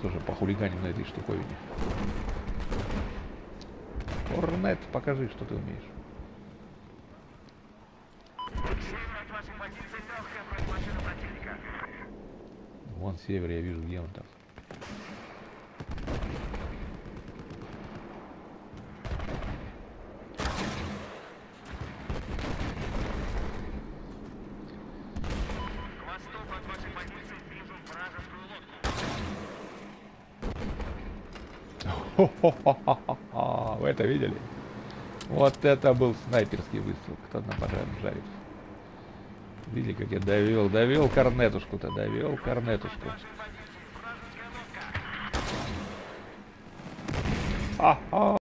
тоже похулиганим на этой штуковине. Корнет, покажи, что ты умеешь. Вон север, я вижу, где он там. Хо-хо-хо-хо-хо. Вы это видели? Вот это был снайперский выстрел. Кто на пожар жарит? Видели, как я довел корнетушку-то, довел корнетушку. Ха-ха!